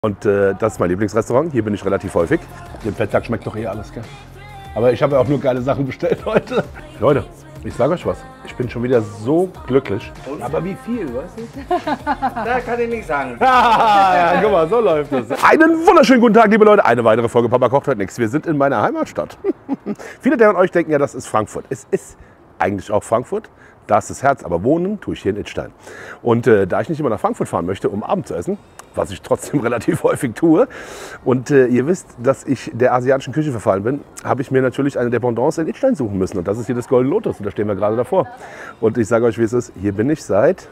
Und das ist mein Lieblingsrestaurant. Hier bin ich relativ häufig. Dem Fettsack schmeckt doch eh alles, gell? Aber ich habe ja auch nur geile Sachen bestellt heute. Leute, ich sage euch was. Ich bin schon wieder so glücklich. Aber wie viel, weißt du? Da kann ich nicht sagen. Ja, guck mal, so läuft es. Einen wunderschönen guten Tag, liebe Leute. Eine weitere Folge Papa kocht heute nichts. Wir sind in meiner Heimatstadt. Viele von euch denken ja, das ist Frankfurt. Es ist eigentlich auch Frankfurt. Da ist das Herz, aber wohnen tue ich hier in Idstein. Und da ich nicht immer nach Frankfurt fahren möchte, um Abend zu essen, was ich trotzdem relativ häufig tue, und ihr wisst, dass ich der asiatischen Küche verfallen bin, habe ich mir natürlich eine Dependance in Idstein suchen müssen. Und das ist hier das Golden Lotus. Und da stehen wir gerade davor. Und ich sage euch, wie es ist. Hier bin ich seit,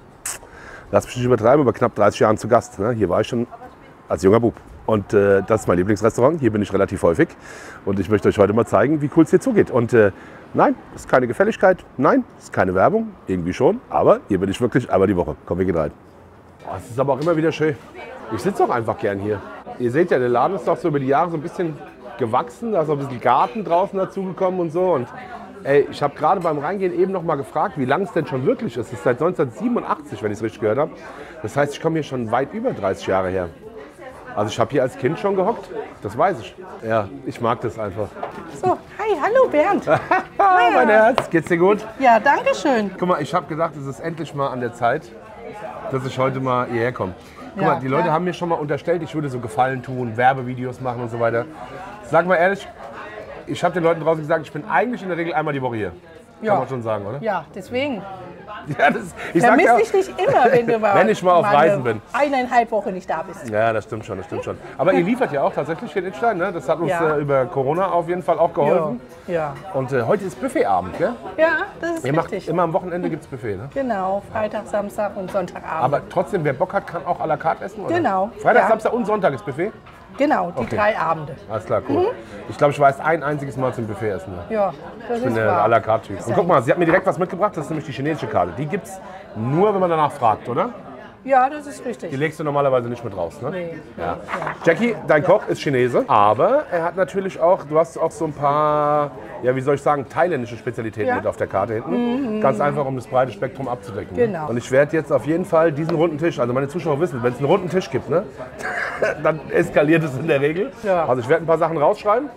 lasst mich nicht übertreiben, aber knapp 30 Jahren zu Gast. Ne? Hier war ich schon als junger Bub. Und das ist mein Lieblingsrestaurant. Hier bin ich relativ häufig. Und ich möchte euch heute mal zeigen, wie cool es hier zugeht. Und nein, das ist keine Gefälligkeit. Nein, das ist keine Werbung. Irgendwie schon. Aber hier bin ich wirklich einmal die Woche. Komm, wir gehen rein. Oh, es ist aber auch immer wieder schön. Ich sitze auch einfach gern hier. Ihr seht ja, der Laden ist doch so über die Jahre so ein bisschen gewachsen. Da ist auch ein bisschen Garten draußen dazugekommen und so. Und ey, ich habe gerade beim Reingehen eben noch mal gefragt, wie lange es denn schon wirklich ist. Es ist seit 1987, wenn ich es richtig gehört habe. Das heißt, ich komme hier schon weit über 30 Jahre her. Also ich habe hier als Kind schon gehockt, das weiß ich. Ja, ich mag das einfach. So, hi, hallo Bernd. Ah, mein Herz, geht's dir gut? Ja, danke schön. Guck mal, ich habe gedacht, es ist endlich mal an der Zeit, dass ich heute mal hierher komme. Guck Ja, mal, die Leute ja. haben mir schon mal unterstellt, ich würde so Gefallen tun, Werbevideos machen und so weiter. Sag mal ehrlich, ich habe den Leuten draußen gesagt, ich bin eigentlich in der Regel einmal die Woche hier. Ja. Kann man schon sagen, oder? Ja, deswegen. Ja, ich sag ja, Vermisse ich dich immer, wenn du mal, wenn ich mal auf eine Reisen bin. 1,5 Wochen nicht da bist. Ja, das stimmt schon, das stimmt schon. Aber ihr liefert ja auch tatsächlich hier in Idstein, ne? Das hat uns Ja. über Corona auf jeden Fall auch geholfen. Ja, Und heute ist Buffetabend, gell? ja, das ist Ihr macht richtig. immer am Wochenende gibt's Buffet, ne? Genau, Freitag, Samstag und Sonntagabend. Aber trotzdem, wer Bock hat, kann auch à la carte essen, oder? Genau, Freitag, ja. Samstag und Sonntag ist Buffet? Genau, die Okay. 3 Abende. Alles klar, cool. Ich glaube, ich war erst ein einziges Mal zum Buffet essen. Ne? Ja, das Ich bin ist der wahr. à la carte Typ. Und guck mal, sie hat mir direkt was mitgebracht, das ist nämlich die chinesische Karte. Die gibt's nur, wenn man danach fragt, oder? Ja, das ist Die richtig. legst du normalerweise nicht mit raus, ne? Nee. Ja. Jackie, dein Koch ist Chinese, aber er hat natürlich auch, du hast auch so ein paar, ja wie soll ich sagen, thailändische Spezialitäten Ja. mit auf der Karte hinten. Ganz einfach, um das breite Spektrum abzudecken. ne? Genau. Und ich werde jetzt auf jeden Fall diesen runden Tisch, also meine Zuschauer wissen, wenn es einen runden Tisch gibt, ne, dann eskaliert es in der Regel. Ja. Also ich werde ein paar Sachen rausschreiben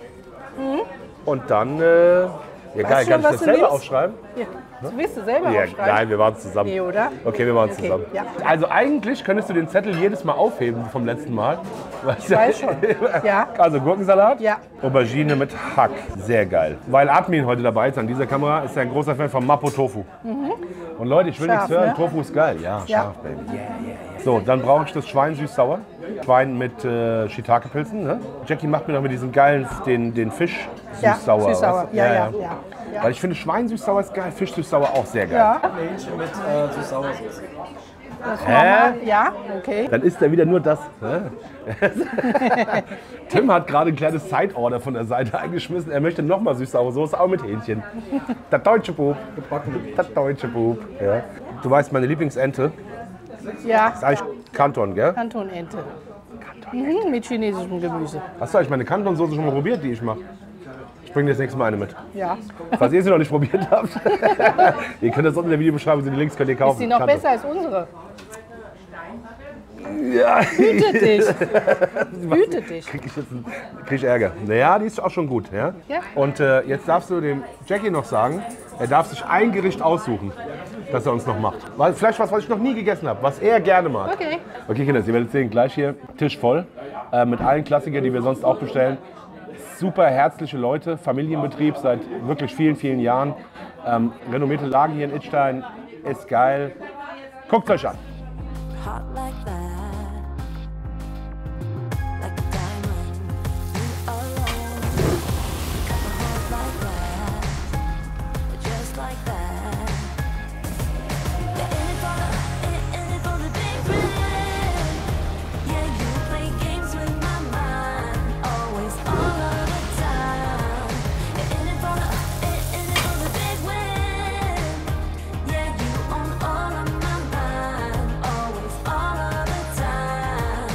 und dann, ja geil, schon, kann ich was das du selber nimmst? aufschreiben? Ja. Das willst du selber Ja, aufschreiben? nein, wir waren zusammen. Nee, oder? Okay, wir waren Okay, zusammen. ja. Also eigentlich könntest du den Zettel jedes Mal aufheben vom letzten Mal. Ich weiß schon. Ja. Also Gurkensalat, Ja. Aubergine mit Hack. Sehr geil. Weil Admin heute dabei ist an dieser Kamera, ist er ein großer Fan von Mapo Tofu. Und Leute, ich will Scharf, nichts hören, ne? Tofu ist geil. Ja, Ja. scharf, Baby. So, dann brauche ich das Schwein süß-sauer. Schwein mit Shiitake-Pilzen. Ne? Jackie macht mir noch mit diesem geilen, den Fisch Ja, süß-sauer. süß-sauer. weißt du? Ja. Weil ich finde Schwein süß-sauer ist geil, Fisch süß-sauer auch sehr geil. Ja, Hähnchen mit Süß-Sauersoße. ja, okay. Dann isst er wieder nur das. Ne? Tim hat gerade ein kleines Side-Order von der Seite eingeschmissen. Er möchte nochmal süß-saure Soße, auch mit Hähnchen. Der deutsche Bub. Der deutsche Bub. Ja. Du weißt, meine Lieblingsente Ja, ist eigentlich Kanton, gell? Kantonente. Mit chinesischem Gemüse. Hast du eigentlich meine Kantonsoße schon mal probiert, die ich mache? Ich bringe dir das nächste Mal eine mit. Ja. Falls ihr sie noch nicht probiert habt. Ihr könnt das unten in der Videobeschreibung, die Links könnt ihr kaufen. Ist die noch Kanton. besser als unsere? Ja. Hüte dich. Hüte dich. Krieg ich Ärger. Naja, die ist auch schon gut. Ja? Ja. Und jetzt darfst du dem Jackie noch sagen, er darf sich ein Gericht aussuchen, das er uns noch macht. Weil vielleicht was ich noch nie gegessen habe, was er gerne mag. Okay. Okay, Kinder, ihr werdet sehen, gleich hier Tisch voll mit allen Klassikern, die wir sonst auch bestellen. Super herzliche Leute, Familienbetrieb seit wirklich vielen, vielen Jahren. Renommierte Lage hier in Idstein, ist geil. Guckt euch an. Hot like that, like a diamond. You alone got my heart like that, just like that. Yeah, in it for the big friend. Yeah, you play games with my mind, always, all of the time. Yeah, in it for the big win. Yeah, you own all of my mind, always, all of the time.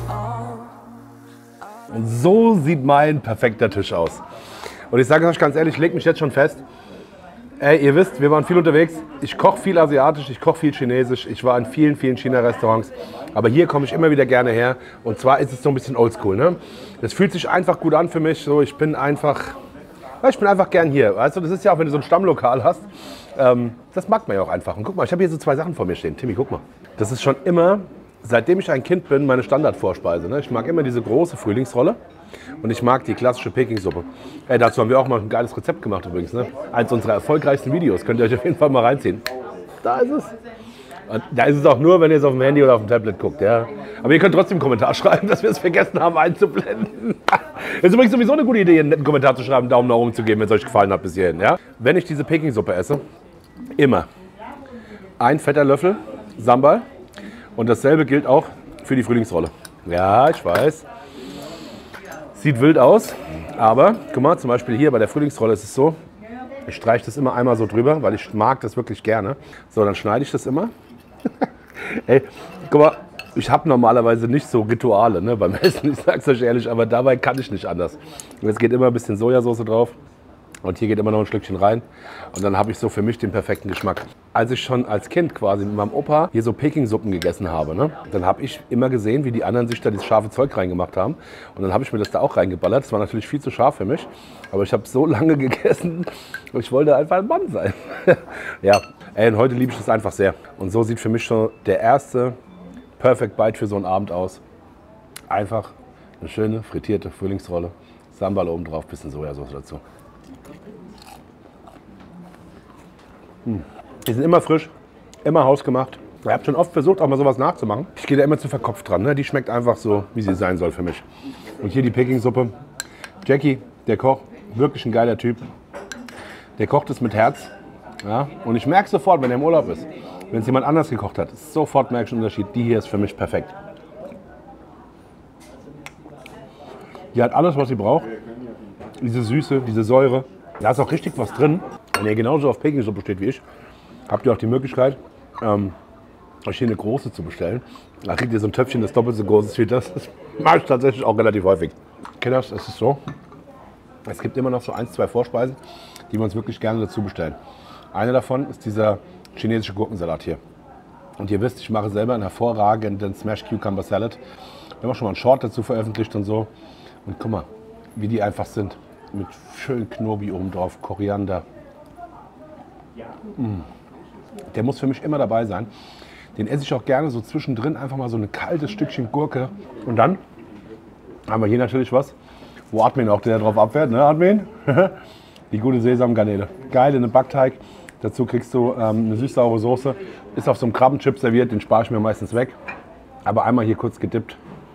Und so sieht mein perfekter Tisch aus. Und ich sage euch ganz ehrlich, ich lege mich jetzt schon fest, Ey, ihr wisst, wir waren viel unterwegs. Ich koche viel asiatisch, ich koche viel chinesisch. Ich war in vielen, vielen China-Restaurants. Aber hier komme ich immer wieder gerne her. Und zwar ist es so ein bisschen oldschool. Ne? Das fühlt sich einfach gut an für mich. So, ich bin einfach gern hier. Weißt du, das ist ja auch, wenn du so ein Stammlokal hast. Das mag man ja auch einfach. Und guck mal, ich habe hier so 2 Sachen vor mir stehen. Timmy, guck mal. Das ist schon immer, seitdem ich ein Kind bin, meine Standardvorspeise. Ne? Ich mag immer diese große Frühlingsrolle. Und ich mag die klassische Pekingsuppe. Ey, dazu haben wir auch mal ein geiles Rezept gemacht übrigens. Ne? Eins unserer erfolgreichsten Videos. Könnt ihr euch auf jeden Fall mal reinziehen. Da ist es. Und da ist es auch nur, wenn ihr es auf dem Handy oder auf dem Tablet guckt. Ja? Aber ihr könnt trotzdem einen Kommentar schreiben, dass wir es vergessen haben einzublenden. Ist übrigens sowieso eine gute Idee, einen netten Kommentar zu schreiben, einen Daumen nach oben zu geben, wenn es euch gefallen hat bis hierhin. Ja? Wenn ich diese Pekingsuppe esse, immer ein fetter Löffel Sambal. Und dasselbe gilt auch für die Frühlingsrolle. Ja, ich weiß. Sieht wild aus, aber guck mal, zum Beispiel hier bei der Frühlingsrolle ist es so, ich streiche das immer einmal so drüber, weil ich mag das wirklich gerne. So, dann schneide ich das immer. Ey, guck mal, ich habe normalerweise nicht so Rituale, ne, beim Essen, ich sag's euch ehrlich, aber dabei kann ich nicht anders. Und jetzt geht immer ein bisschen Sojasauce drauf. Und hier geht immer noch ein Stückchen rein. Und dann habe ich so für mich den perfekten Geschmack. Als ich schon als Kind quasi mit meinem Opa hier so Pekingsuppen gegessen habe, ne, dann habe ich immer gesehen, wie die anderen sich da dieses scharfe Zeug reingemacht haben. Und dann habe ich mir das da auch reingeballert. Das war natürlich viel zu scharf für mich. Aber ich habe so lange gegessen, ich wollte einfach ein Mann sein. Ja, ey, und heute liebe ich das einfach sehr. Und so sieht für mich schon der erste Perfect Bite für so einen Abend aus. Einfach eine schöne frittierte Frühlingsrolle. Sambal oben drauf, bisschen Sojasauce dazu. Die sind immer frisch, immer hausgemacht. Ich habe schon oft versucht, auch mal sowas nachzumachen. Ich gehe da immer zu verkopft dran. Ne? Die schmeckt einfach so, wie sie sein soll für mich. Und hier die Pekingsuppe. Jackie, der Koch, wirklich ein geiler Typ. Der kocht es mit Herz. Ja? Und ich merke sofort, wenn er im Urlaub ist, wenn es jemand anders gekocht hat, sofort merke ich einen Unterschied. Die hier ist für mich perfekt. Die hat alles, was sie braucht. Diese Süße, diese Säure. Da ist auch richtig was drin. Wenn ihr genauso auf Pekingsuppe steht wie ich, habt ihr auch die Möglichkeit, euch hier eine große zu bestellen. Da kriegt ihr so ein Töpfchen, das doppelt so groß ist wie das. Das mache ich tatsächlich auch relativ häufig. Kinders, es ist so, es gibt immer noch so 1, 2 Vorspeisen, die wir uns wirklich gerne dazu bestellen. Eine davon ist dieser chinesische Gurkensalat hier. Und ihr wisst, ich mache selber einen hervorragenden Smash Cucumber Salad. Wir haben auch schon mal einen Short dazu veröffentlicht und so. Und guck mal, wie die einfach sind. Mit schön Knobi oben drauf, Koriander. Der muss für mich immer dabei sein. Den esse ich auch gerne so zwischendrin, einfach mal so ein kaltes Stückchen Gurke. Und dann haben wir hier natürlich was, wo Admin auch der drauf abfährt, ne Admin? Die gute Sesamgarnele. Geil in einem Backteig. Dazu kriegst du eine süß-saure Soße. Ist auf so einem Krabbenchip serviert, den spare ich mir meistens weg. Aber einmal hier kurz gedippt.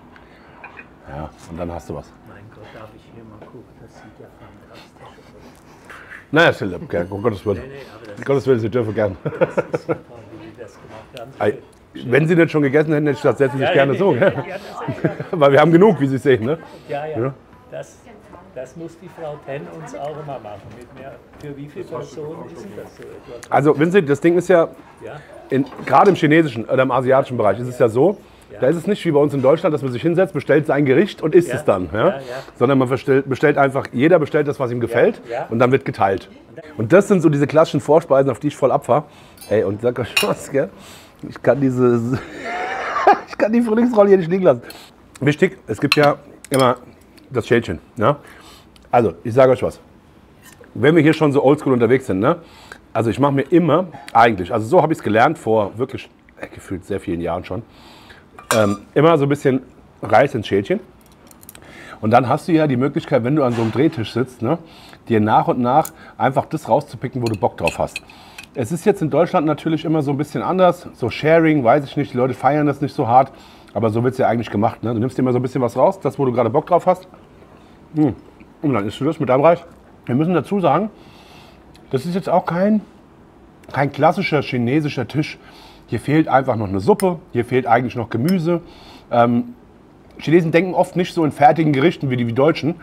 Ja, und dann hast du was. Mein Gott, darf ich hier mal gucken? Das sieht ja fantastisch aus. Naja, Philipp, gell, um Gottes Willen. Um Gottes Willen, Sie dürfen gern. Das ist super, wie die das gemacht haben. Wenn Sie nicht schon gegessen hätten, hätte ich das selbst nicht gerne so. Ja, Gell? Weil wir haben genug, wie Sie sehen. Ne? ja. Ja. Das muss die Frau Ten uns auch immer machen. Mit mehr, für wie viele Personen ist denn das so etwa? Also, wissen Sie, das Ding ist ja, Ja, gerade im chinesischen oder im asiatischen Bereich, ist es ja so, da ist es nicht wie bei uns in Deutschland, dass man sich hinsetzt, bestellt sein Gericht und isst es dann. Ja? Sondern man bestellt einfach, jeder bestellt das, was ihm gefällt und dann wird geteilt. Und das sind so diese klassischen Vorspeisen, auf die ich voll abfahre. Ey, und sag euch was, gell? Ich kann die Frühlingsrolle hier nicht liegen lassen. Wichtig, es gibt ja immer das Schälchen. Ja? Also, ich sage euch was. Wenn wir hier schon so oldschool unterwegs sind, ne? Also ich mache mir immer, eigentlich, also so habe ich es gelernt, vor wirklich gefühlt sehr vielen Jahren schon, immer so ein bisschen Reis ins Schälchen. Und dann hast du ja die Möglichkeit, wenn du an so einem Drehtisch sitzt, ne, dir nach und nach einfach das rauszupicken, wo du Bock drauf hast. Es ist jetzt in Deutschland natürlich immer so ein bisschen anders, so Sharing, weiß ich nicht, die Leute feiern das nicht so hart, aber so wird es ja eigentlich gemacht. Ne? Du nimmst dir immer so ein bisschen was raus, das, wo du gerade Bock drauf hast. Und dann isst du das mit deinem Reis. Wir müssen dazu sagen, das ist jetzt auch kein klassischer chinesischer Tisch. Hier fehlt einfach noch eine Suppe, hier fehlt eigentlich noch Gemüse. Chinesen denken oft nicht so in fertigen Gerichten wie die Deutschen.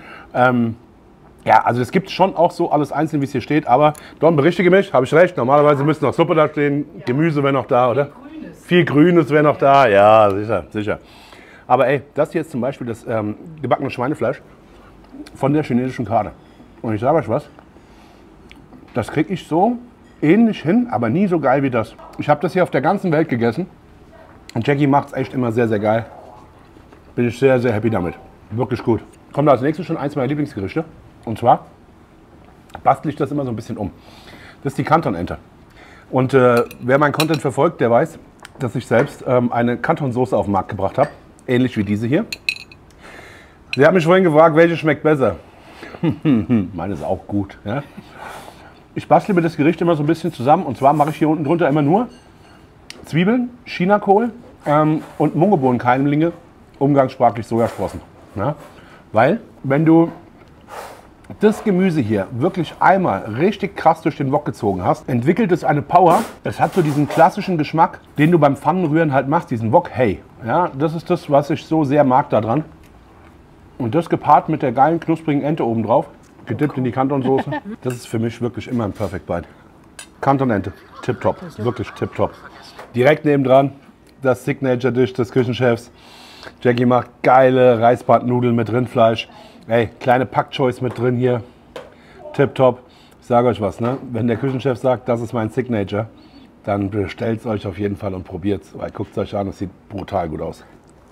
Ja, also es gibt schon auch so alles einzeln, wie es hier steht. Aber Don, berichtige mich, habe ich recht. Normalerweise müsste noch Suppe da stehen, Gemüse wäre noch da, oder? Viel Grünes wäre noch da, ja, sicher, sicher. Aber ey, das hier ist zum Beispiel das gebackene Schweinefleisch von der chinesischen Karte. Und ich sage euch was, das kriege ich so ähnlich hin, aber nie so geil wie das. Ich habe das hier auf der ganzen Welt gegessen. Und Jackie macht es echt immer sehr, sehr geil. Bin ich sehr, sehr happy damit. Wirklich gut. Kommt als nächstes schon eins meiner Lieblingsgerichte. Und zwar bastel ich das immer so ein bisschen um. Das ist die Canton-Ente. Und wer meinen Content verfolgt, der weiß, dass ich selbst eine Canton-Soße auf den Markt gebracht habe. Ähnlich wie diese hier. Sie haben mich vorhin gefragt, welche schmeckt besser. Meine ist auch gut. Ja? Ich bastle mir das Gericht immer so ein bisschen zusammen. Und zwar mache ich hier unten drunter immer nur Zwiebeln, Chinakohl und Mungebohnenkeimlinge, umgangssprachlich Sojasprossen. Ja? Weil, wenn du das Gemüse hier wirklich einmal richtig krass durch den Wok gezogen hast, entwickelt es eine Power. Es hat so diesen klassischen Geschmack, den du beim Pfannenrühren halt machst, diesen Wok-Hey. Ja, das ist das, was ich so sehr mag daran. Und das gepaart mit der geilen, knusprigen Ente obendrauf, gedippt in die Canton-Soße, das ist für mich wirklich immer ein Perfect Bite. Canton-Ente, tipptopp, wirklich tipptopp. Direkt nebendran das Signature-Dish des Küchenchefs. Jackie macht geile Reisbandnudeln mit Rindfleisch. Ey, kleine Pak-Choys mit drin hier. Tipptopp. Ich sage euch was, ne? Wenn der Küchenchef sagt, das ist mein Signature, dann bestellt es euch auf jeden Fall und probiert es. Weil guckt es euch an, es sieht brutal gut aus.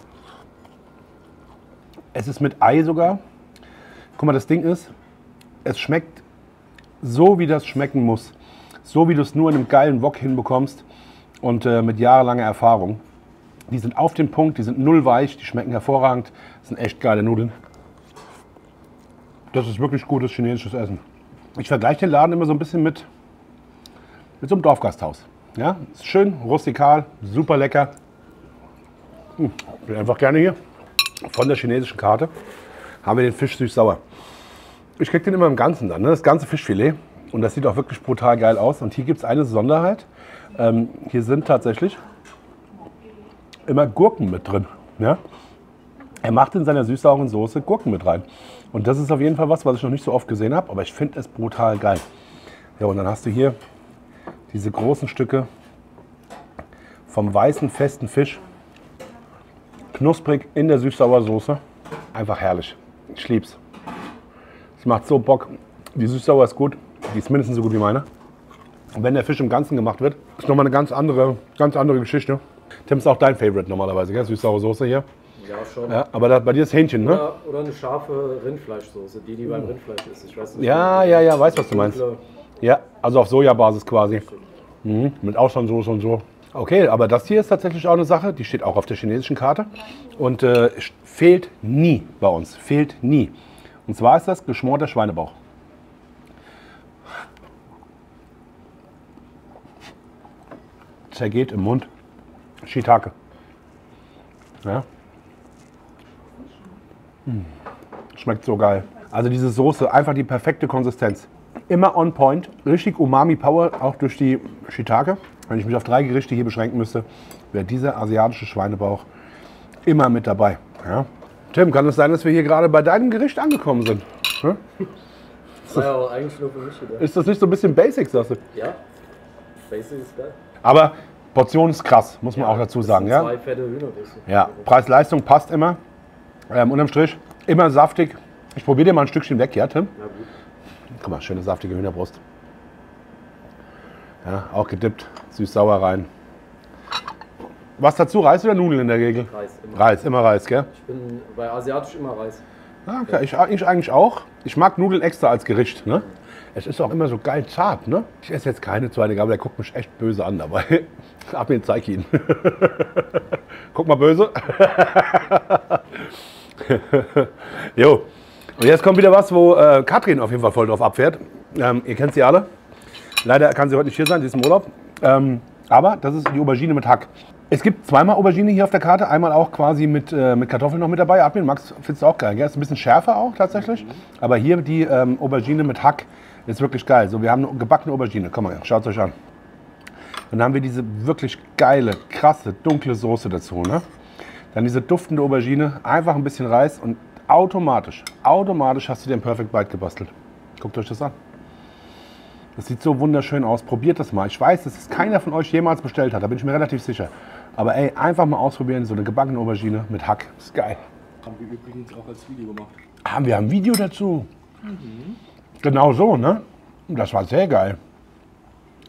Es ist mit Ei sogar. Guck mal, das Ding ist, es schmeckt so, wie das schmecken muss. So, wie du es nur in einem geilen Wok hinbekommst und mit jahrelanger Erfahrung. Die sind auf den Punkt, die sind null weich, die schmecken hervorragend. Das sind echt geile Nudeln. Das ist wirklich gutes chinesisches Essen. Ich vergleiche den Laden immer so ein bisschen mit so einem Dorfgasthaus. Ja, ist schön, rustikal, super lecker. Bin einfach gerne hier. Von der chinesischen Karte haben wir den Fisch süß-sauer. Ich kriege den immer im Ganzen dann, ne? Das ganze Fischfilet. Und das sieht auch wirklich brutal geil aus. Und hier gibt es eine Besonderheit. Hier sind tatsächlich immer Gurken mit drin. Ja? Er macht in seiner süß-sauren Soße Gurken mit rein. Und das ist auf jeden Fall was ich noch nicht so oft gesehen habe. Aber ich finde es brutal geil. Ja, und dann hast du hier diese großen Stücke vom weißen, festen Fisch. Knusprig in der süß-sauer Soße. Einfach herrlich. Ich lieb's. Es macht so Bock. Die süß-sauer ist gut. Die ist mindestens so gut wie meine. Und wenn der Fisch im Ganzen gemacht wird, ist nochmal eine ganz andere Geschichte. Tim, ist auch dein Favorite normalerweise, gell? Süß-saure Soße hier. Ja, schon. Ja, aber bei dir ist Hähnchen, ne? Oder eine scharfe Rindfleischsoße, die beim Rindfleisch ist. Ich weiß nicht, Ja, weiß, was du meinst. Ja, also auf Sojabasis quasi. Mit Austernsoße und so. Okay, aber das hier ist tatsächlich auch eine Sache, die steht auch auf der chinesischen Karte. Und fehlt nie bei uns. Fehlt nie. Und zwar ist das geschmorter Schweinebauch. Zergeht im Mund. Shiitake. Ja. Schmeckt so geil. Also diese Soße, einfach die perfekte Konsistenz. Immer on point, richtig Umami-Power, auch durch die Shiitake. Wenn ich mich auf 3 Gerichte hier beschränken müsste, wäre dieser asiatische Schweinebauch immer mit dabei. Ja. Tim, kann es sein, dass wir hier gerade bei deinem Gericht angekommen sind? Ja? Ja, aber eigentlich nur für mich wieder. Ist das nicht so ein bisschen Basic, sagst du? Ja, Basic ist geil. Aber Portion ist krass, muss man auch dazu sagen. Das sind Ja? 2 fette Hühnerbrüste. Ja, Preis-Leistung passt immer. Unterm Strich immer saftig. Ich probiere dir mal ein Stückchen weg, ja, Tim? Na gut. Guck mal, schöne saftige Hühnerbrust. Ja, auch gedippt, süß-sauer rein. Was dazu, Reis oder Nudeln in der Regel? Reis, immer. Reis, immer Reis, gell? Ich bin bei asiatisch immer Reis. Ja, okay. Ich eigentlich auch. Ich mag Nudeln extra als Gericht. Ne? Es ist auch immer so geil zart. Ne? Ich esse jetzt keine zweite Gabel, der guckt mich echt böse an dabei. Ab mir, zeig ihn. Guck mal böse. Jo. Und jetzt kommt wieder was, wo Katrin auf jeden Fall voll drauf abfährt. Ihr kennt sie alle. Leider kann sie heute nicht hier sein, sie ist im Urlaub. Aber das ist die Aubergine mit Hack. Es gibt zweimal Aubergine hier auf der Karte. Einmal auch quasi mit Kartoffeln noch mit dabei. Admin, Max, findest du auch geil, gell? Ist ein bisschen schärfer auch tatsächlich. Aber hier die Aubergine mit Hack ist wirklich geil. So, wir haben eine gebackene Aubergine. Komm mal, schaut es euch an. Dann haben wir diese wirklich geile, krasse, dunkle Soße dazu. Ne? Dann diese duftende Aubergine, einfach ein bisschen Reis und automatisch hast du dir ein Perfect Bite gebastelt. Guckt euch das an. Das sieht so wunderschön aus. Probiert das mal. Ich weiß, dass es keiner von euch jemals bestellt hat. Da bin ich mir relativ sicher. Aber ey, einfach mal ausprobieren. So eine gebackene Aubergine mit Hack. Das ist geil. Haben wir übrigens auch als Video gemacht. Haben wir ein Video dazu? Genau so, ne? Das war sehr geil.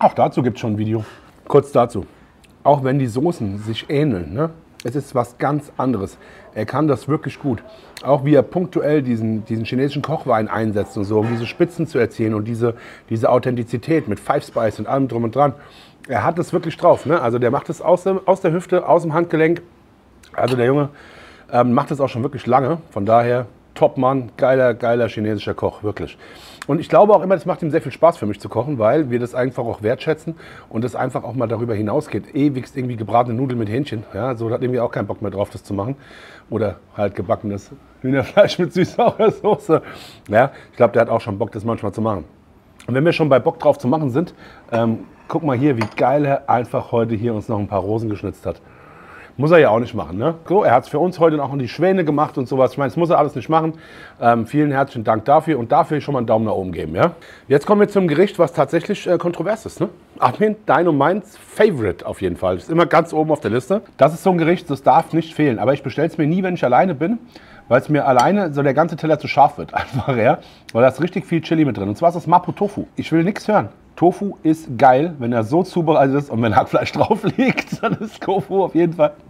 Auch dazu gibt es schon ein Video. Kurz dazu. Auch wenn die Soßen sich ähneln, ne? Es ist was ganz anderes. Er kann das wirklich gut. Auch wie er punktuell diesen chinesischen Kochwein einsetzt und so, um diese Spitzen zu erzielen und diese Authentizität mit Five Spice und allem drum und dran. Er hat es wirklich drauf. Ne? Also der macht es aus der Hüfte, aus dem Handgelenk. Also der Junge macht es auch schon wirklich lange. Von daher Top-Mann, geiler chinesischer Koch, wirklich. Und ich glaube auch immer, das macht ihm sehr viel Spaß für mich zu kochen, weil wir das einfach auch wertschätzen und es einfach auch mal darüber hinausgeht. Ewigst irgendwie gebratene Nudeln mit Hähnchen, ja, so hat irgendwie auch keinen Bock mehr drauf, das zu machen. Oder halt gebackenes Hühnerfleisch mit süß-saurer Soße. Ja, ich glaube, der hat auch schon Bock, das manchmal zu machen. Und wenn wir schon bei Bock drauf zu machen sind, guck mal hier, wie geil er einfach heute hier uns noch ein paar Rosen geschnitzt hat. Muss er ja auch nicht machen, ne? So, er hat es für uns heute noch in die Schwäne gemacht und sowas. Ich meine, das muss er alles nicht machen. Vielen herzlichen Dank dafür und dafür schon mal einen Daumen nach oben geben, ja? Jetzt kommen wir zum Gericht, was tatsächlich kontrovers ist, ne? Admin, dein und meins Favorite auf jeden Fall. Das ist immer ganz oben auf der Liste. Das ist so ein Gericht, das darf nicht fehlen. Aber ich bestelle es mir nie, wenn ich alleine bin, weil es mir alleine so der ganze Teller zu scharf wird. Einfach, ja? Weil da ist richtig viel Chili mit drin. Und zwar ist das Mapo Tofu. Ich will nichts hören. Tofu ist geil, wenn er so zubereitet ist und wenn Hackfleisch drauf liegt, dann ist Tofu auf jeden Fall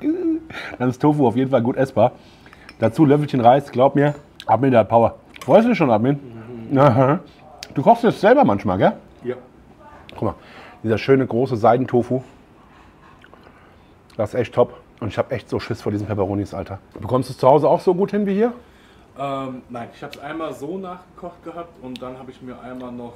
gut essbar. Dazu Löffelchen Reis, glaub mir, Admin, der hat Power. Freust du dich schon, Admin? Mhm. Du kochst das selber manchmal, gell? Ja. Guck mal, dieser schöne große Seidentofu. Das ist echt top. Und ich habe echt so Schiss vor diesen Peperonis, Alter. Bekommst du es zu Hause auch so gut hin wie hier? Nein, ich habe es einmal so nachgekocht gehabt und dann habe ich mir einmal noch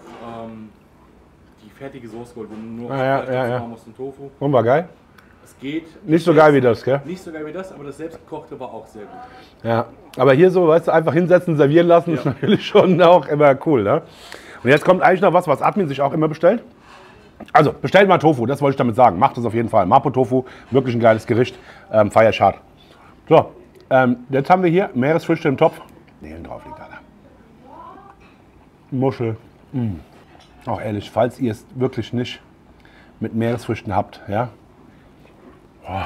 die fertige Soße geholt, wo du nur machen musst und Tofu. Und war geil? Es geht. Nicht so geil wie das, gell? Nicht so geil wie das, aber das selbstgekochte war auch sehr gut. Ja, aber hier so, weißt du, einfach hinsetzen, servieren lassen, ist natürlich schon auch immer cool, ne? Und jetzt kommt eigentlich noch was Admin sich auch immer bestellt. Also, bestellt mal Tofu, das wollte ich damit sagen. Macht es auf jeden Fall. Mapo Tofu, wirklich ein geiles Gericht. Feier ich hart. So, jetzt haben wir hier Meeresfrüchte im Topf. Nelen drauf liegt, Alter. Muschel. Auch ehrlich, falls ihr es wirklich nicht mit Meeresfrüchten habt, ja. Boah.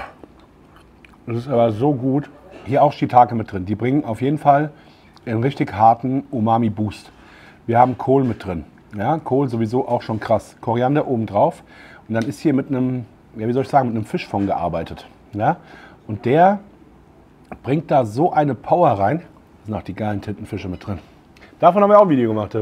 Das ist aber so gut. Hier auch Shiitake mit drin. Die bringen auf jeden Fall einen richtig harten Umami-Boost. Wir haben Kohl mit drin. Ja, Kohl sowieso auch schon krass. Koriander oben drauf. Und dann ist hier mit einem, ja, wie soll ich sagen, mit einem Fischfond gearbeitet. Ja? Und der bringt da so eine Power rein. Da sind auch die geilen Tintenfische mit drin. Davon haben wir auch ein Video gemacht.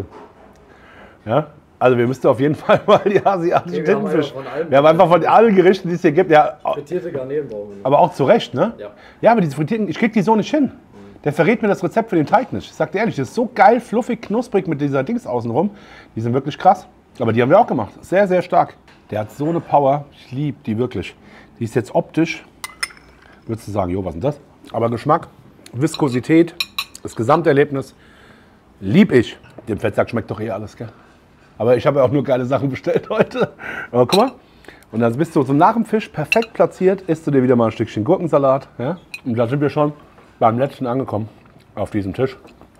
Ja? Also wir müssten auf jeden Fall mal die asiatischen Tintenfische. Wir haben einfach von allen Gerichten, die es hier gibt. Ja, Frittierte Garnelen brauchen wir. aber auch zu Recht, ne? Ja. Ja, aber diese frittierten, ich krieg die so nicht hin. Der verrät mir das Rezept für den Teig nicht. Ich sag dir ehrlich, das ist so geil, fluffig, knusprig mit dieser Dings außenrum. Die sind wirklich krass. Aber die haben wir auch gemacht. Sehr, sehr stark. Der hat so eine Power. Ich liebe die wirklich. Die ist jetzt optisch, würdest du sagen, jo, was ist denn das? Aber Geschmack, Viskosität, das Gesamterlebnis, lieb ich. Dem Fettsack schmeckt doch eh alles, gell? Aber ich habe ja auch nur geile Sachen bestellt heute. Aber guck mal. Und dann bist du so nach dem Fisch perfekt platziert, isst du dir wieder mal ein Stückchen Gurkensalat. Ja? Und da sind wir schon beim letzten angekommen auf diesem Tisch.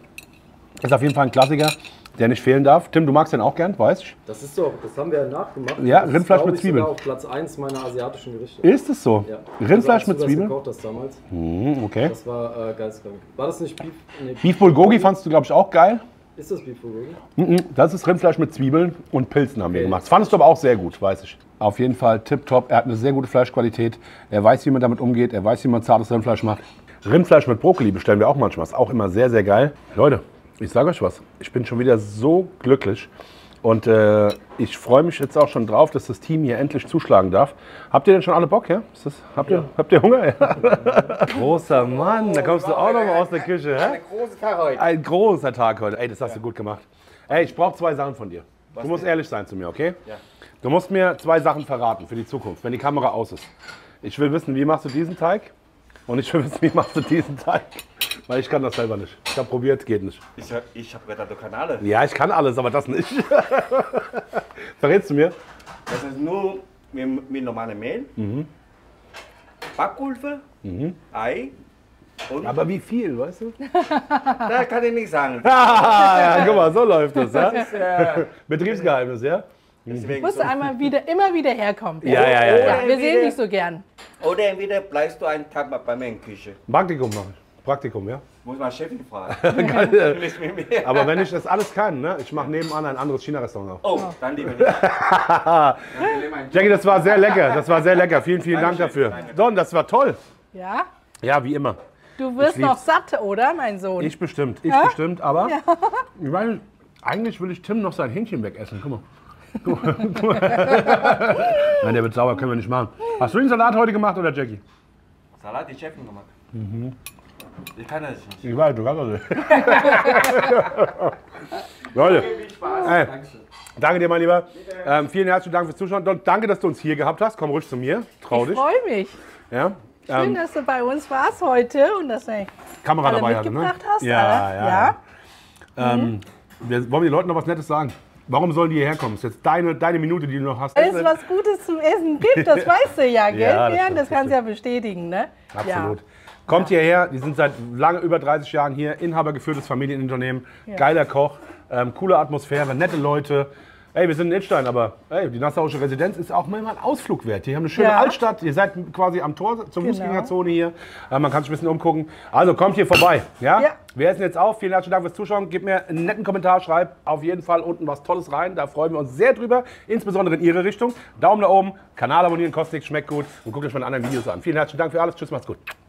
Ist auf jeden Fall ein Klassiker, der nicht fehlen darf. Tim, du magst den auch gern, weißt du? Das ist so, das haben wir ja nachgemacht. Ja, das Rindfleisch ist, mit Zwiebeln. Auf Platz 1 meiner asiatischen Gerichte. Ist es so? Ja. Rindfleisch Also, mit Zwiebeln? gekocht hast damals. Okay. Das war geisteskrank. War das nicht Beef? Nee, Beef Bulgogi fandst du, glaube ich, auch geil. Ist das Beef Bulgogi? Das ist Rindfleisch mit Zwiebeln und Pilzen haben wir gemacht. Das fandest du aber auch sehr gut, weiß ich. Auf jeden Fall tipptopp. Er hat eine sehr gute Fleischqualität. Er weiß, wie man damit umgeht. Er weiß, wie man zartes Rindfleisch macht. Rindfleisch mit Brokkoli bestellen wir auch manchmal. Ist auch immer sehr, sehr geil. Leute, ich sage euch was. Ich bin schon wieder so glücklich. Und ich freue mich jetzt auch schon drauf, dass das Team hier endlich zuschlagen darf. Habt ihr denn schon alle Bock, ja? Habt ihr Hunger? Ja. Großer Mann, da kommst du auch noch mal aus der Küche. Hä? Ein großer Tag heute. Ein großer Tag heute. Ey, das hast du gut gemacht. Ey, ich brauche 2 Sachen von dir. Du musst ehrlich sein zu mir, okay? Ja. Du musst mir 2 Sachen verraten für die Zukunft, wenn die Kamera aus ist. Ich will wissen, wie machst du diesen Teig? Und ich will wissen, wie machst du diesen Teig? Weil ich kann das selber nicht. Ich habe probiert, geht nicht. Ich habe gedacht, du kannst alle. Ja, ich kann alles, aber das nicht. Verrätst du mir? Das ist nur mit normalem Mehl, Backpulver, Ei und... Aber wie viel, weißt du? Da kann ich nicht sagen. Ja, guck mal, so läuft das, ja? Betriebsgeheimnis, ja? Deswegen Musst du einmal immer wieder herkommen. Ja. Wir sehen dich so gern. Oder entweder bleibst du einen Tag bei mir in der Küche. Praktikum mache ich. Praktikum, ja. Muss mal Chefin fragen. Nicht mit mir. Aber wenn ich das alles kann, ne? Ich mache nebenan ein anderes China-Restaurant auf. Oh, dann lieber nicht. Jackie, das war sehr lecker. Das war sehr lecker. Vielen, vielen Dank dafür. Don, das war toll. Ja? Ja, wie immer. Du wirst Ich noch lieb's. satt, oder, mein Sohn? Ich bestimmt, aber ich meine, eigentlich will ich Tim noch sein Hähnchen wegessen. Guck mal. Nein, der wird sauer, können wir nicht machen. Hast du den Salat heute gemacht oder Jackie? Salat, die Chefin gemacht. Ich kann das nicht. Ich weiß, du kannst das nicht. Leute, ey, danke dir, mein Lieber. Vielen herzlichen Dank fürs Zuschauen. Don, danke, dass du uns hier gehabt hast. Komm ruhig zu mir. Trau Ich dich. freue mich. Ja? Schön, dass du bei uns warst heute und dass du Kamera alle dabei hatte, ne? mitgebracht hast. Ja, alle. ja. Wir wollen den Leuten noch was Nettes sagen. Warum sollen die hierher kommen? Das ist jetzt deine Minute, die du noch hast. Wenn es was Gutes zum Essen gibt, das weißt du ja, gell? Ja, das Ja, stimmt, das kannst du ja bestätigen, ne? Absolut. Kommt hierher, die sind seit lange über 30 Jahren hier, inhabergeführtes Familienunternehmen, geiler Koch, coole Atmosphäre, nette Leute. Ey, wir sind in Idstein, aber ey, die Nassauische Residenz ist auch mal ein Ausflug wert. Hier haben eine schöne Ja. Altstadt, ihr seid quasi am Tor zur Genau. Fußgängerzone hier. Man kann sich ein bisschen umgucken. Also kommt hier vorbei. Ja? Ja. Wir essen jetzt auf. Vielen herzlichen Dank fürs Zuschauen. Gebt mir einen netten Kommentar, schreibt auf jeden Fall unten was Tolles rein. Da freuen wir uns sehr drüber, insbesondere in Ihre Richtung. Daumen nach oben, Kanal abonnieren, kostet nichts, schmeckt gut und guckt euch meine anderen Videos an. Vielen herzlichen Dank für alles. Tschüss, macht's gut.